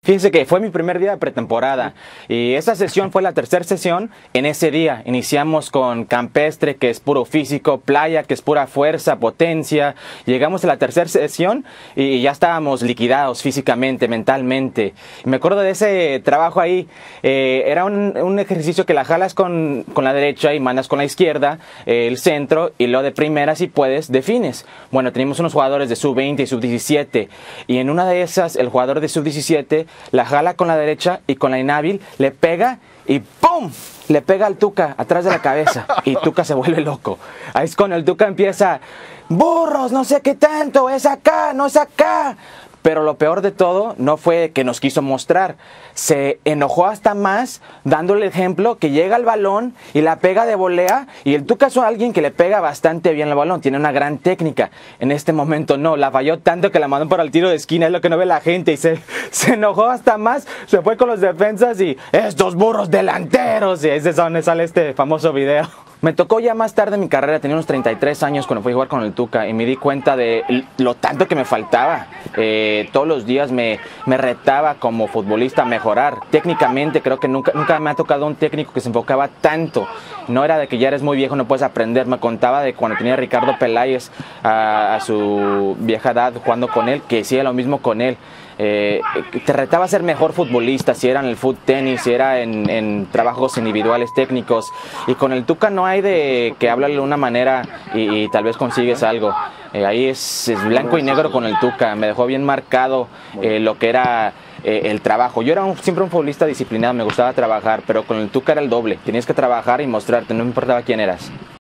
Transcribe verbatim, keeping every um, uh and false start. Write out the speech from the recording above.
Fíjense que fue mi primer día de pretemporada y esa sesión fue la tercera sesión en ese día. Iniciamos con campestre, que es puro físico, playa, que es pura fuerza, potencia. Llegamos a la tercera sesión y ya estábamos liquidados físicamente, mentalmente. Me acuerdo de ese trabajo ahí. Eh, era un, un ejercicio que la jalas con, con la derecha y mandas con la izquierda, eh, el centro, y luego de primera, si puedes, defines. Bueno, teníamos unos jugadores de sub veinte y sub diecisiete y en una de esas, el jugador de sub diecisiete la jala con la derecha y con la inhábil le pega y ¡pum! Le pega al Tuca atrás de la cabeza y Tuca se vuelve loco. Ahí es cuando el Tuca empieza: burros, no sé qué tanto, es acá, no es acá. Pero lo peor de todo no fue que nos quiso mostrar. Se enojó hasta más, dándole el ejemplo que llega al balón y la pega de volea. Y el Tuca es alguien que le pega bastante bien al balón, tiene una gran técnica. En este momento no, la falló tanto que la mandó para el tiro de esquina, es lo que no ve la gente. Y se, se enojó hasta más, se fue con los defensas y estos burros delanteros. Y ese es donde sale este famoso video. Me tocó ya más tarde en mi carrera, tenía unos treinta y tres años cuando fui a jugar con el Tuca y me di cuenta de lo tanto que me faltaba. Eh, todos los días me, me retaba como futbolista a mejorar. Técnicamente creo que nunca, nunca me ha tocado un técnico que se enfocaba tanto. No era de que ya eres muy viejo, no puedes aprender. Me contaba de cuando tenía a Ricardo Peláez a, a su vieja edad jugando con él, que hacía lo mismo con él. Eh, te retaba a ser mejor futbolista, si era en el foot tenis, si era en, en trabajos individuales técnicos. Y con el Tuca no hay de que háblale de una manera y, y tal vez consigues algo. Eh, ahí es, es blanco y negro con el Tuca. Me dejó bien marcado eh, lo que era eh, el trabajo. Yo era un, siempre un futbolista disciplinado, me gustaba trabajar, pero con el Tuca era el doble. Tenías que trabajar y mostrarte, no importaba quién eras.